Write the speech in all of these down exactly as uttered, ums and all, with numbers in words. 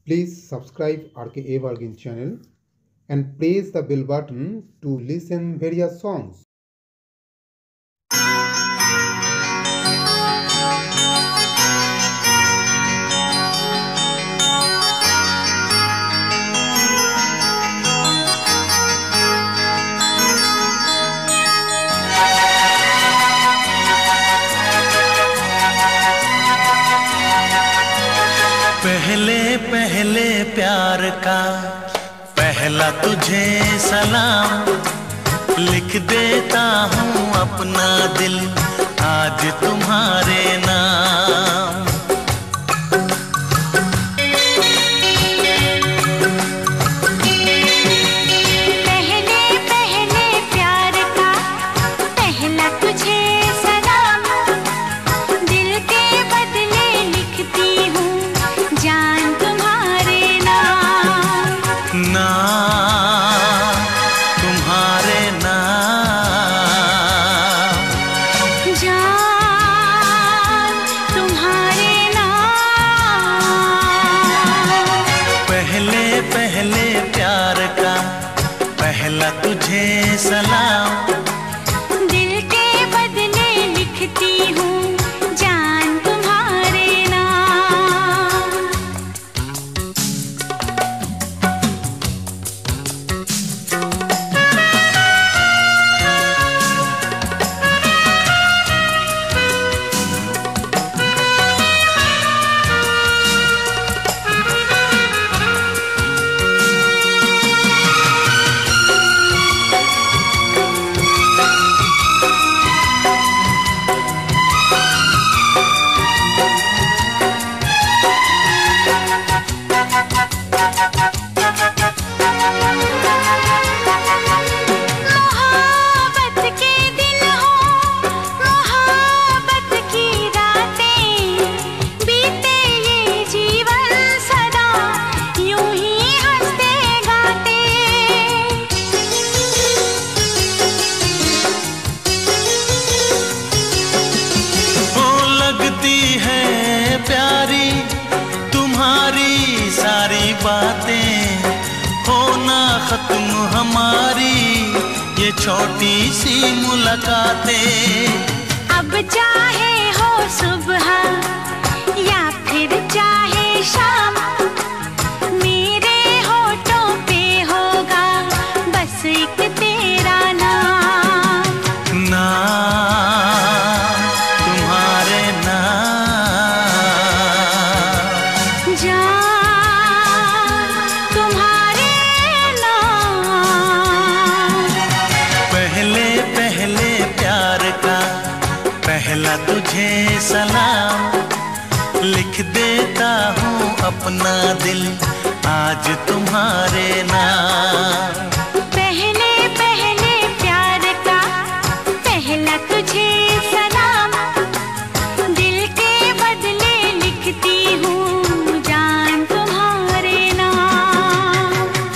Please subscribe R K Evergreen channel and press the bell button to listen various songs. पहले पहले प्यार का पहला तुझे सलाम, लिख देता हूँ अपना दिल आज तुम्हारे नाम। पहले पहले प्यार का पहला तुझे सलाम, दिल के बदले लिखती हूँ जान तुम्हारे नाम। नाम तुम्हारे नाम, जान तुम्हारे नाम। पहले पहले प्यार का पहला तुझे सलाम, दिल के बदले लिखती हूँ जान तुम्हारे नाम। मोहब्बत के दिन हो, मोहब्बत की रातें, बीते ये जीवन सदा यूं ही हंसते गाते। वो लगती है प्यारी तुम्हारी सारी बातें, होना खत्म हमारी ये छोटी सी मुलाकातें। अब चाहे हो सुबह या फिर चाहे शाम, मेरे होठों पे होगा बस एक तेरा नाम। नाम तुम्हारे नाम, जान तुम्हारे नाम। पहले पहले प्यार का पहला तुझे सलाम, लिख देता हूँ अपना दिल आज तुम्हारे नाम। पहले पहले प्यार का पहला तुझे सलाम, दिल के बदले लिखती हूँ जान तुम्हारे नाम।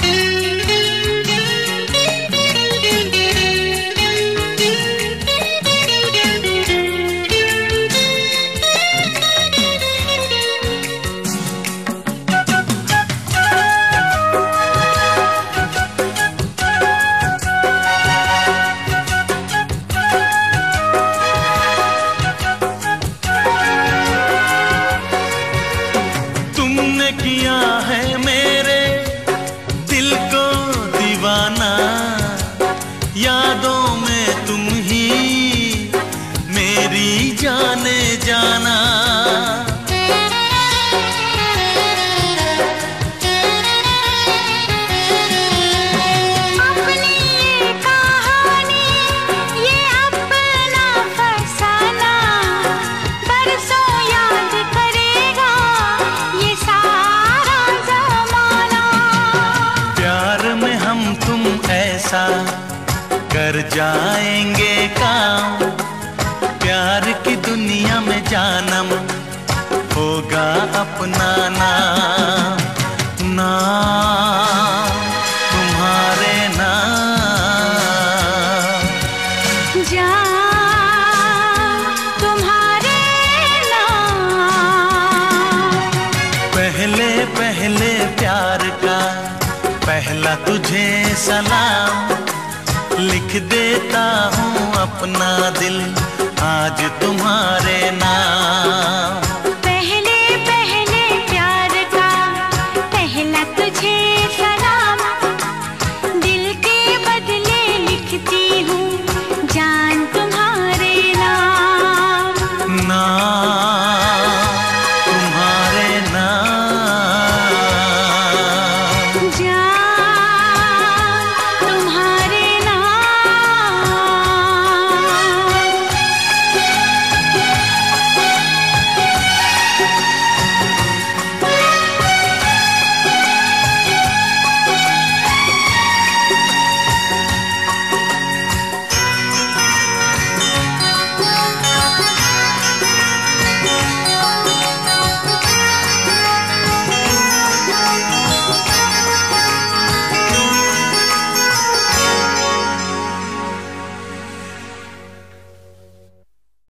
तुमने किया है मेरे दिल को दीवाना, यादों में तुम ही मेरी जाने जाना। अपनी ये कहानी, ये अपना फसाना, बरसों याद करेगा ये सारा ज़माना। प्यार में हम तुम ऐसा कर जाएंगे काम, प्यार की दुनिया में जानम होगा अपना नाम। नाम तुम्हारे नाम, जान तुम्हारे नाम। पहले पहले प्यार का पहला तुझे सलाम, लिख देता हूँ अपना दिल आज तुम्हारे नाम।